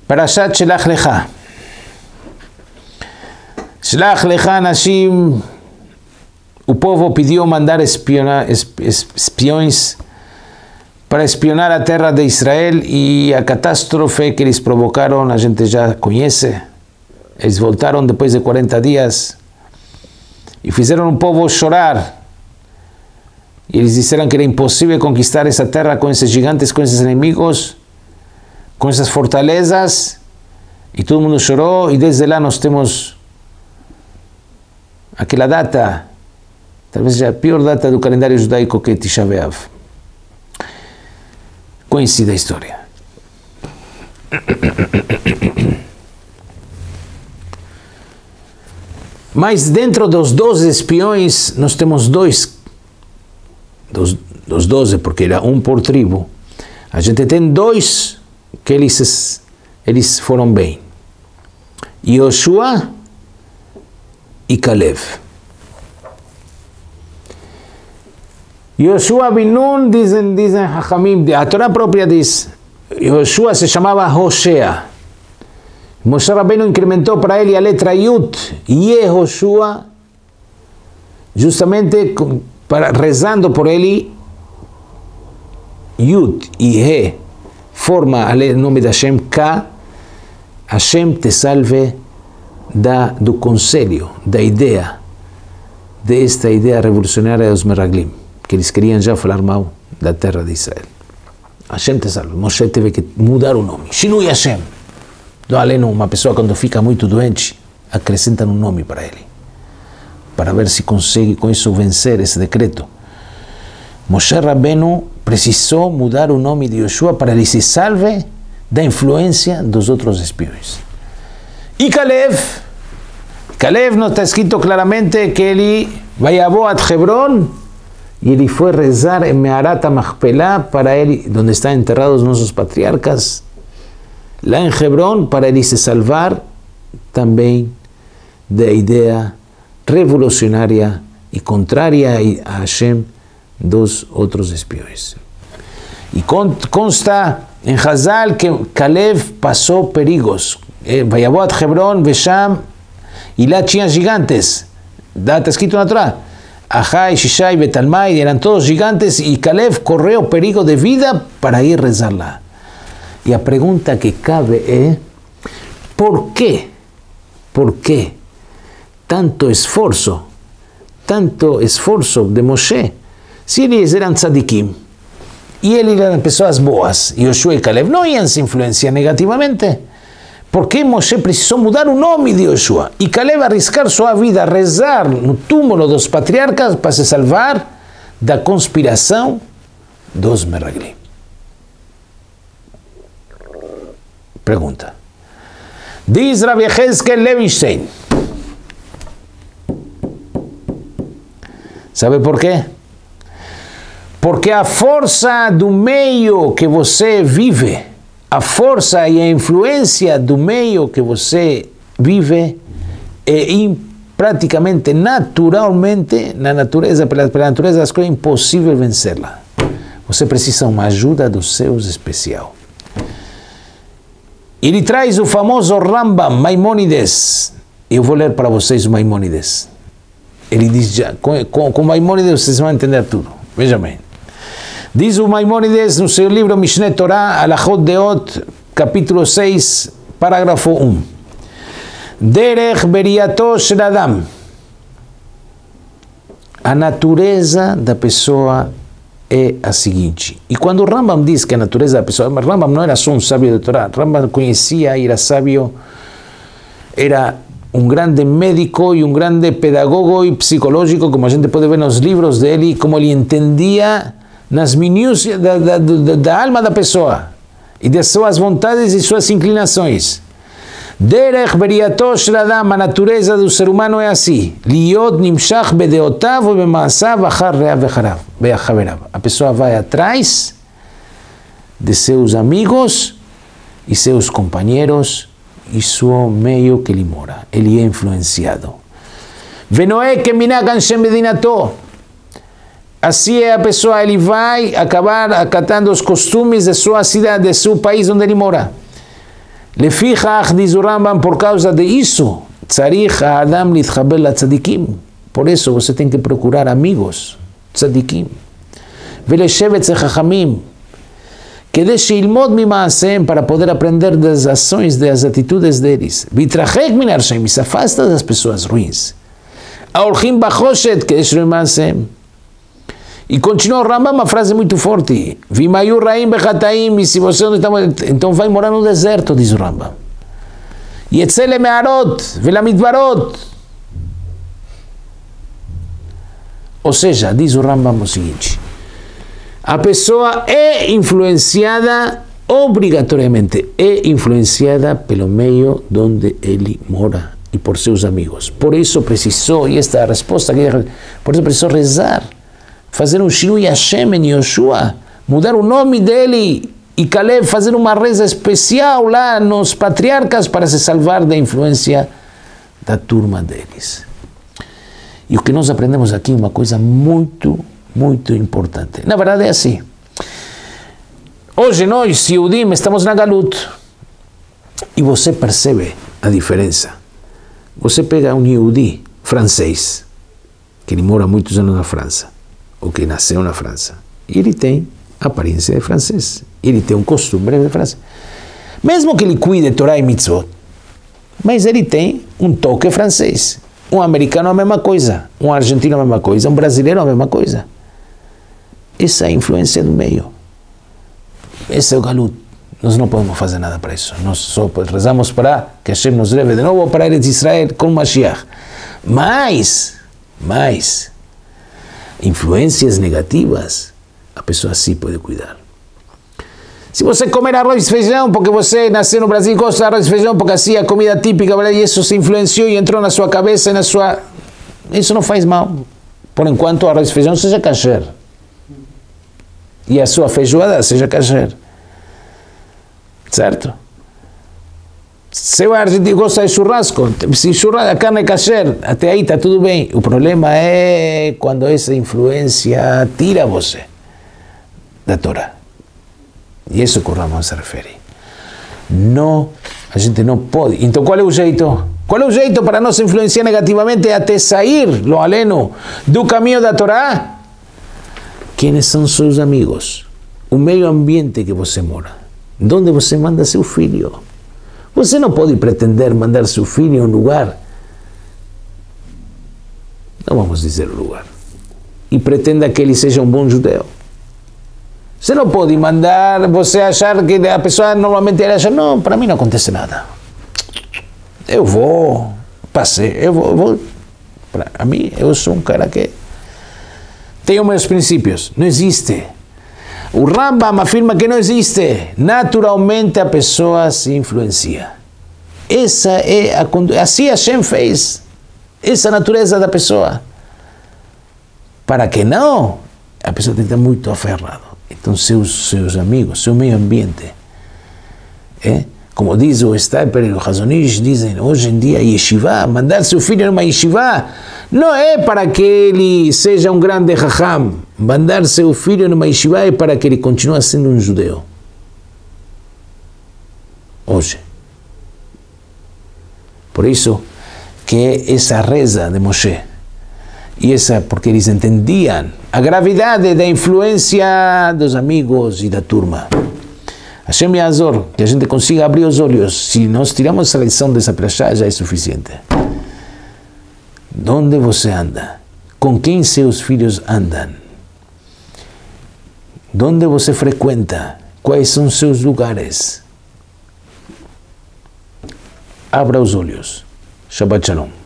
Parashat Shelach Lecha. Shelach Lecha Nashim. O povo pidió mandar espiões para espionar a terra de Israel, e a catástrofe que eles provocaram a gente já conhece. Eles voltaram depois de 40 dias e fizeram o povo chorar. E eles disseram que era impossível conquistar essa terra com esses gigantes, com esses inimigos, com essas fortalezas. E todo mundo chorou, e desde lá nós temos aquela data, talvez seja a pior data do calendário judaico, que é Tisha B'Av. Conhecida a história. Mas dentro dos 12 espiões, nós temos dos 12, porque era um por tribo. A gente tem dois que eles foram bem. Yoshua e Caleb. Yoshua bin Nun, dizem Hachamim, a Torá própria diz, Yoshua se chamava Hoshea. Moshe Rabbeinu incrementou para ele a letra Yud, Yehoshua, justamente rezando por ele. Yud e He forma o nome de Hashem, K. Hashem te salve do conselho, da ideia, desta ideia revolucionária dos Meraglim, que eles queriam já falar mal da terra de Israel. Hashem te salve. Moshe teve que mudar o nome. Shinui Hashem. Do além, uma pessoa quando fica muito doente, acrescenta um nome para ele, para ver se consegue com isso vencer esse decreto. Moshe Rabbeinu precisou mudar o nome de Yoshua para ele se salve da influência dos outros espiões. E Caleb não está escrito claramente que ele vai a Hebron, e ele foi rezar em Me'arat HaMachpelah para ele, onde estão enterrados nossos patriarcas, lá em Hebron, para ele se salvar também da ideia revolucionária e contrária a Hashem dos outros espiões. E consta em Hazal que Caleb passou perigos. Vai a Hebron, Vesham, e lá tinha gigantes. Está escrito na Torá. Ahai, Shishai, Betalmai, eram todos gigantes, e Caleb correu perigo de vida para ir rezar lá. E a pergunta que cabe é: por quê? Por quê tanto esforço de Moshe, se eles eram tzadikim, e eles eram pessoas boas, e Yoshua e Caleb não iam se influenciar negativamente? Por que Moshe precisou mudar o nome de Yoshua? E Caleb arriscar sua vida, rezar no túmulo dos patriarcas para se salvar da conspiração dos Meraglim? Pergunta. Diz Rabbi Yechezkel Levinstein. Sabe por quê? Porque a força do meio que você vive, a força e a influência do meio que você vive é praticamente, naturalmente, na natureza, pela natureza das coisas, é impossível vencê-la. Você precisa de uma ajuda dos seus especial. Ele traz o famoso Rambam, Maimônides. Eu vou ler para vocês o Maimônides. Ele diz, com Maimônides vocês vão entender tudo. Veja bem. Diz o Maimônides no seu livro Mishneh Torah, Alachot Deot, capítulo 6, parágrafo 1. Derech beriato shel Adam. A natureza da pessoa é a seguinte. E quando o Rambam diz que a natureza da pessoa, mas Rambam não era só um sábio de Torá, Rambam conhecia e era sábio, era um grande médico e um grande pedagogo e psicológico, como a gente pode ver nos livros dele, como ele entendia nas minúcias da alma da pessoa e das suas vontades e suas inclinações. Derech beriato shel Adam, a natureza do ser humano é assim: liot nimshach bedeotav e bemaasav achar ve'achaverav. A pessoa vai atrás de seus amigos e seus companheiros e seu meio que ele mora. Ele é influenciado. Venoé que minag anshem medinato. Assim é a pessoa, ele vai acabar acatando os costumes de sua cidade, de seu país onde ele mora. Lefichach, diz o Rambam, por causa de isso, tzarich ha'adam litchaber latzadikim. Por isso você tem que procurar amigos, tzadikim. Veleshevet zechachamim, que deixe ilmod mimaasem, para poder aprender das ações, das atitudes deles. Vitrachek min arshem, se afasta das pessoas ruins. Aolchim bachoshet, que deixe mimaasem. E continua o Rambam, uma frase muito forte. Vimayu raim bechataim, e se você não está... Então vai morar no deserto, diz o Rambam. Yetzele me'arot, velamidbarot. Ou seja, diz o Rambam o seguinte: a pessoa é influenciada, obrigatoriamente, é influenciada pelo meio onde ele mora e por seus amigos. Por isso precisou, e esta é a resposta, por isso precisou rezar, fazer um Shinui Hashem em Yoshua, mudar o nome dele, e Caleb fazer uma reza especial lá nos patriarcas para se salvar da influência da turma deles. E o que nós aprendemos aqui é uma coisa muito importante. Na verdade é assim. Hoje nós, Yehudim, estamos na Galut. E você percebe a diferença. Você pega um Yehudi francês, que ele mora muitos anos na França, ou que nasceu na França, e ele tem a aparência de francês. Ele tem um costume de francês. Mesmo que ele cuide de Torá e Mitzvot, mas ele tem um toque francês. Um americano a mesma coisa, um argentino a mesma coisa, um brasileiro a mesma coisa. Essa é a influência do meio. Esse é o Galut. Nós não podemos fazer nada para isso. Nós só rezamos para que Hashem nos leve de novo para Eretz Israel com Mashiach. Mas, influências negativas, a pessoa sim pode cuidar. Se você comer arroz e feijão porque você nasceu no Brasil e gosta de arroz e feijão porque assim é a comida típica, e isso se influenciou e entrou na sua cabeça e na sua... Isso não faz mal. Por enquanto o arroz e feijão seja kasher. E a sua feijoada seja kasher. Certo? Se o argentino gosta de churrasco, se a carne é kasher, até aí está tudo bem. O problema é quando essa influência tira você da Torá. E isso que o Rambam se refere. Não, a gente não pode. Então qual é o jeito? Qual é o jeito para não se influenciar negativamente até sair, lo aleno, do caminho da Torá? Quem são seus amigos? O meio ambiente que você mora. Onde você manda seu filho? Você não pode pretender mandar seu filho a um lugar, não vamos dizer o lugar, e pretenda que ele seja um bom judeu. Você não pode mandar, você achar que a pessoa normalmente acha, não, para mim não acontece nada. Eu vou, passei, eu vou. Para mim, eu sou um cara que tenho meus princípios. Não existe. O Rambam afirma que não existe. Naturalmente a pessoa se influencia. Essa é assim Hashem fez. Essa é a natureza da pessoa. Para que não, a pessoa tem que estar muito aferrada. Então, seus amigos, seu meio ambiente. Como diz o Stapler e o Hazon Ish, dizem hoje em dia, yeshiva, mandar seu filho numa yeshiva, não é para que ele seja um grande jajam. Mandar seu filho numa yeshiva é para que ele continue sendo um judeu. Hoje. Por isso que essa reza de Moshe, e essa porque eles entendiam a gravidade da influência dos amigos e da turma. Hashem Yazor, que a gente consiga abrir os olhos. Se nós tiramos a lição dessa perashá, já é suficiente. Onde você anda? Com quem seus filhos andam? Onde você frequenta? Quais são seus lugares? Abra os olhos. Shabbat Shalom.